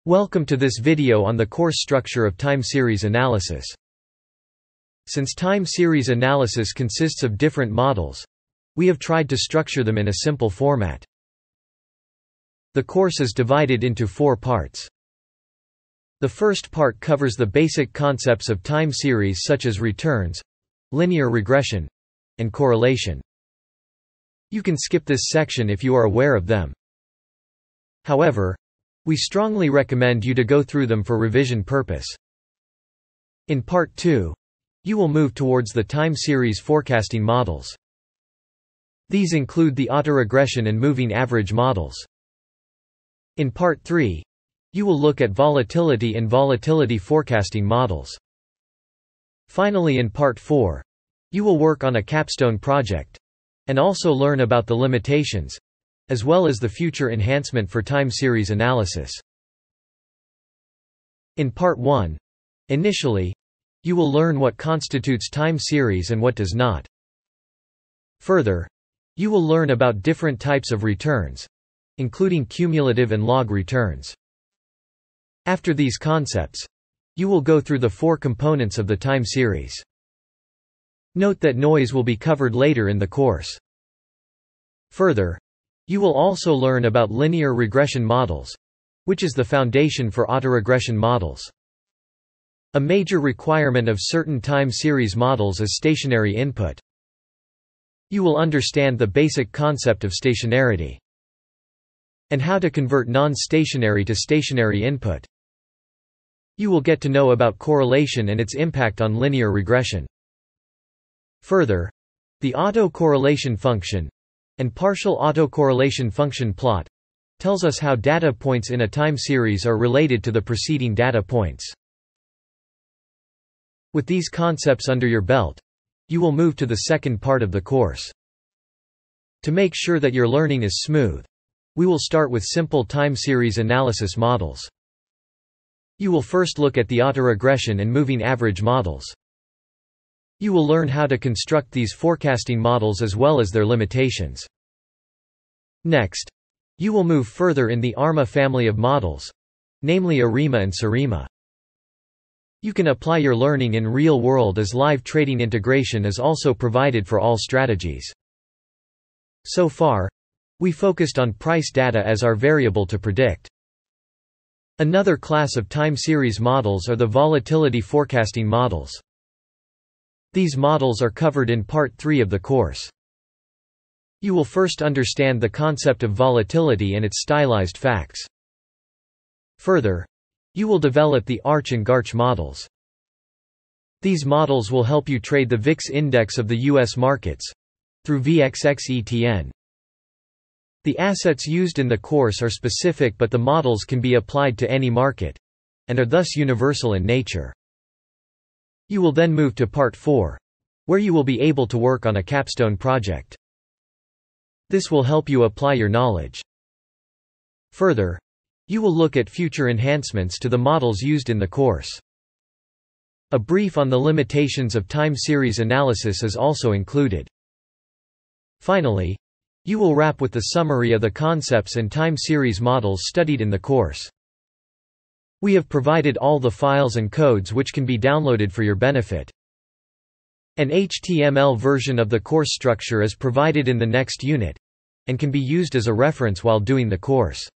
Welcome to this video on the course structure of time series analysis. Since time series analysis consists of different models, we have tried to structure them in a simple format. The course is divided into 4 parts. The first part covers the basic concepts of time series such as returns, linear regression, and correlation. You can skip this section if you are aware of them. However, we strongly recommend you to go through them for revision purpose. In Part 2, you will move towards the time series forecasting models. These include the autoregression and moving average models. In Part 3, you will look at volatility and volatility forecasting models. Finally, in Part 4, you will work on a capstone project, and also learn about the limitations, as well as the future enhancement for time series analysis. In Part 1, initially, you will learn what constitutes time series and what does not. Further, you will learn about different types of returns, including cumulative and log returns. After these concepts, you will go through the 4 components of the time series. Note that noise will be covered later in the course. Further, you will also learn about linear regression models, which is the foundation for autoregression models. A major requirement of certain time series models is stationary input. You will understand the basic concept of stationarity and how to convert non-stationary to stationary input. You will get to know about correlation and its impact on linear regression. Further, the autocorrelation function and partial autocorrelation function plot tells us how data points in a time series are related to the preceding data points. With these concepts under your belt, you will move to the second part of the course. To make sure that your learning is smooth, we will start with simple time series analysis models. You will first look at the autoregression and moving average models. You will learn how to construct these forecasting models as well as their limitations. Next, you will move further in the ARMA family of models, namely ARIMA and SARIMA. You can apply your learning in real world as live trading integration is also provided for all strategies. So far, we focused on price data as our variable to predict. Another class of time series models are the volatility forecasting models. These models are covered in Part 3 of the course. You will first understand the concept of volatility and its stylized facts. Further, you will develop the Arch and Garch models. These models will help you trade the VIX index of the U.S. markets through VXXETN. The assets used in the course are specific, but the models can be applied to any market and are thus universal in nature. You will then move to Part 4, where you will be able to work on a capstone project. This will help you apply your knowledge. Further, you will look at future enhancements to the models used in the course. A brief on the limitations of time series analysis is also included. Finally, you will wrap with the summary of the concepts and time series models studied in the course. We have provided all the files and codes which can be downloaded for your benefit. An HTML version of the course structure is provided in the next unit, and can be used as a reference while doing the course.